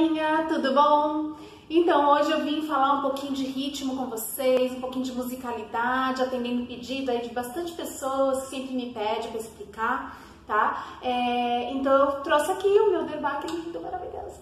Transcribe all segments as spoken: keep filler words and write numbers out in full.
galerinha, tudo bom? Então hoje eu vim falar um pouquinho de ritmo com vocês, um pouquinho de musicalidade, atendendo pedido aí de bastante pessoas que sempre me pedem para explicar, tá? É, então eu trouxe aqui o meu debate lindo, maravilhoso,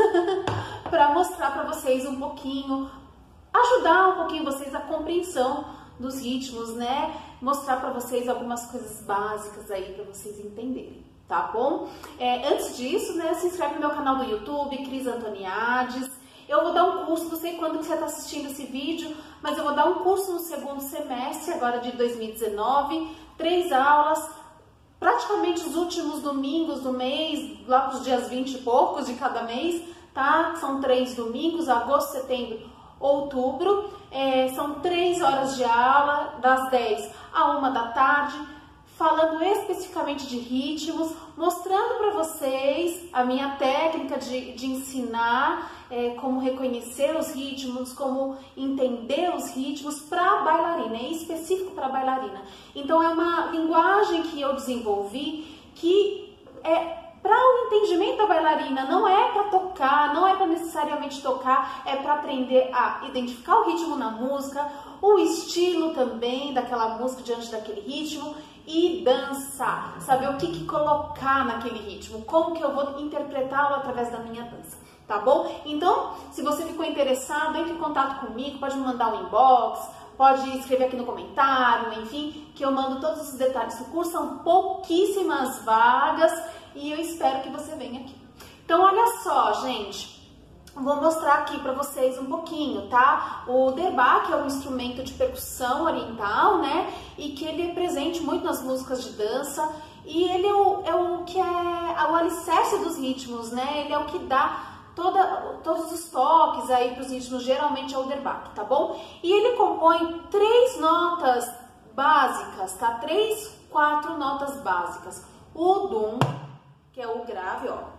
para mostrar para vocês um pouquinho, ajudar um pouquinho vocês a compreensão dos ritmos, né? Mostrar para vocês algumas coisas básicas aí para vocês entenderem, tá bom? É, antes disso, né, se inscreve no meu canal do YouTube, Cris Antoniades. Eu vou dar um curso, não sei quando que você está assistindo esse vídeo, mas eu vou dar um curso no segundo semestre, agora de dois mil e dezenove, três aulas, praticamente os últimos domingos do mês, lá para os dias vinte e poucos de cada mês, tá? São três domingos, agosto, setembro, outubro, é, são três horas de aula, das dez a uma da tarde, falando especificamente de ritmos, mostrando para vocês a minha técnica de, de ensinar, é, como reconhecer os ritmos, como entender os ritmos para bailarina, é específico para bailarina. Então é uma linguagem que eu desenvolvi que é para o entendimento da bailarina, não é para tocar, não é para necessariamente tocar, é para aprender a identificar o ritmo na música, o estilo também daquela música diante daquele ritmo e dançar, saber o que, que colocar naquele ritmo, como que eu vou interpretá-lo através da minha dança, tá bom? Então, se você ficou interessado, entre em contato comigo, pode me mandar um inbox, pode escrever aqui no comentário, enfim, que eu mando todos os detalhes do curso, são pouquíssimas vagas e eu espero que você venha aqui. Então, olha só, gente. Vou mostrar aqui para vocês um pouquinho, tá? O debak é um instrumento de percussão oriental, né? E que ele é presente muito nas músicas de dança. E ele é o, é o que é o alicerce dos ritmos, né? Ele é o que dá toda, todos os toques aí para os ritmos, geralmente é o debak, tá bom? E ele compõe três notas básicas, tá? Três, quatro notas básicas. O dum, que é o grave, ó.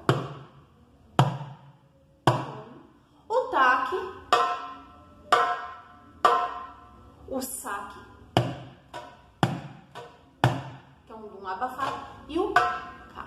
O taque, o saque, que é um dum abafado, e o cá,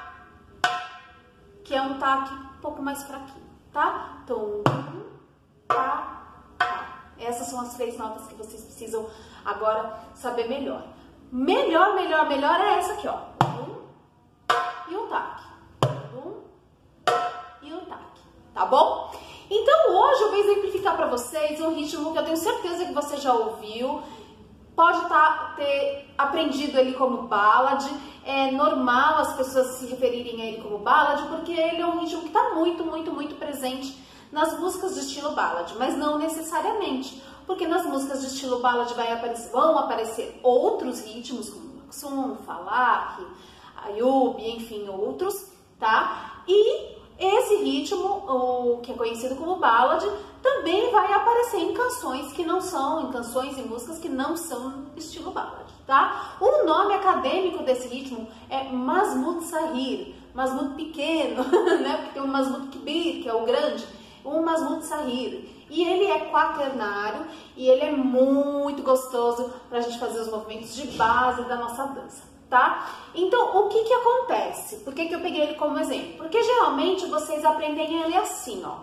que é um taque um pouco mais fraquinho, tá? Então, dum, cá, cá. Essas são as três notas que vocês precisam agora saber melhor. Melhor, melhor, melhor é essa aqui, ó. Dum e o taque. Dum e o taque, tá bom? Então hoje eu vou exemplificar para vocês um ritmo que eu tenho certeza que você já ouviu, pode tá, ter aprendido ele como ballad, é normal as pessoas se referirem a ele como ballad, porque ele é um ritmo que está muito, muito, muito presente nas músicas de estilo ballad, mas não necessariamente, porque nas músicas de estilo ballad vai aparecer, vão aparecer outros ritmos, como o Maksum, Falak, Ayub, enfim, outros, tá? E esse ritmo, o que é conhecido como ballad, também vai aparecer em canções que não são, em canções e músicas que não são estilo ballad, tá? O nome acadêmico desse ritmo é Mazmut Sahir, Mazmut pequeno, né? Porque tem o Mazmut Kibir, que é o grande, o Mazmut Sahir. E ele é quaternário e ele é muito gostoso pra gente fazer os movimentos de base da nossa dança. Tá? Então, o que que acontece? Por que que eu peguei ele como exemplo? Porque geralmente vocês aprendem ele assim, ó.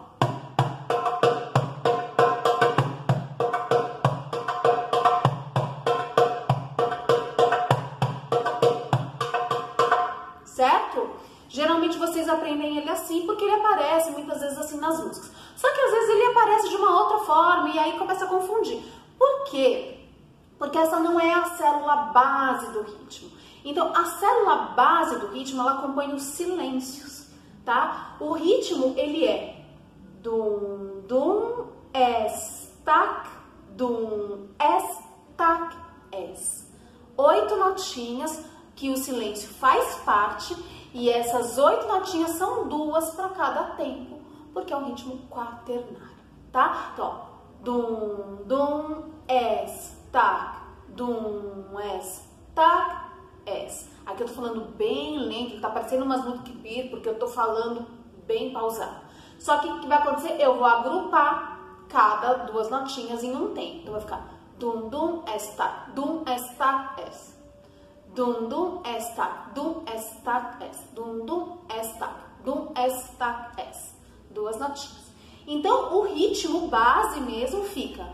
Certo? Geralmente vocês aprendem ele assim porque ele aparece muitas vezes assim nas músicas. Só que às vezes ele aparece de uma outra forma e aí começa a confundir. Por quê? Porque essa não é a célula base do ritmo. Então, a célula base do ritmo, ela compõe os silêncios, tá? O ritmo, ele é dum, dum, es, tac, dum, es, tac, es. Oito notinhas que o silêncio faz parte e essas oito notinhas são duas para cada tempo, porque é um ritmo quaternário, tá? Então, dum, dum, es, tac, dum, es, tac, es. Aqui eu tô falando bem lento, tá parecendo umas músicas Kibir, porque eu tô falando bem pausado. Só que o que vai acontecer? Eu vou agrupar cada duas notinhas em um tempo. Então vai ficar dum, dum, es, tac, dum, es, tac, es. Dum, dum, es, tac, dum, es, tac, es. Dum, dum, es, tac, dum, es, tac, es. duas notinhas. Então, o ritmo base mesmo fica.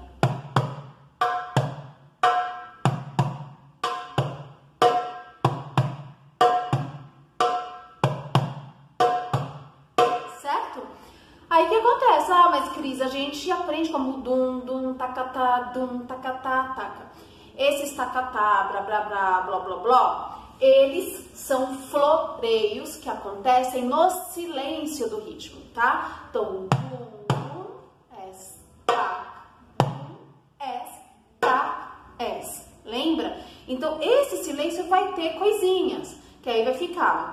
Certo? Aí o que acontece? Ah, mas Cris, a gente aprende como dum, dum, tacatá, dum, tacatá, taca. Esses tacatá, blá, blá, blá, blá, blá, blá, eles são floreios que acontecem no silêncio do ritmo, tá? Então, dum, dum, es, tac, dum, es, tac, es. Lembra? Então, esse silêncio vai ter coisinhas, que aí vai ficar...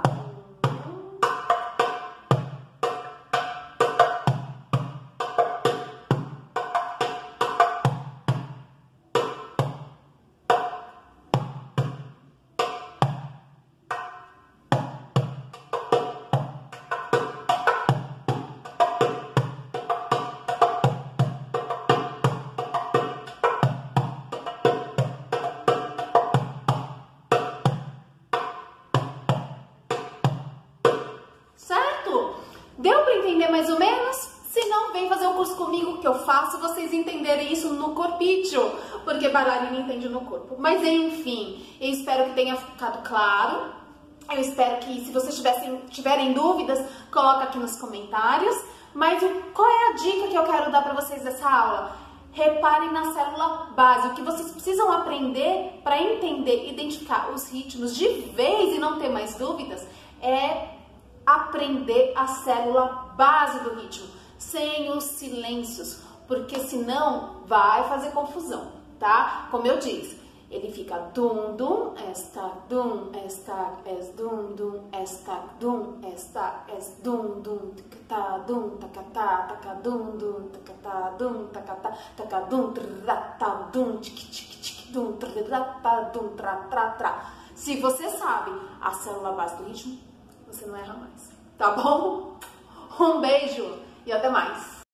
Certo? Deu para entender mais ou menos? Se não, vem fazer um curso comigo que eu faço vocês entenderem isso no corpício, porque bailarina entende no corpo. Mas enfim, eu espero que tenha ficado claro. Eu espero que, se vocês tivessem, tiverem dúvidas, coloca aqui nos comentários. Mas qual é a dica que eu quero dar para vocês dessa aula? Reparem na célula base. O que vocês precisam aprender para entender, identificar os ritmos de vez e não ter mais dúvidas é aprender a célula base do ritmo, sem os silêncios, porque senão vai fazer confusão, tá? Como eu disse, ele fica dum, dum, esta, dum, esta, es, dum, dum, esta, dum, esta, es, dum, dum, tacatá, dum, tacatá, tacá, dum, dum, tacatá, dum, tacatá, tacá, dum, trata, dum, tic, tic, tic, dum, trata, dum, tra, tra, tra. Se você sabe a célula base do ritmo, você não erra mais, tá bom? Um beijo e até mais!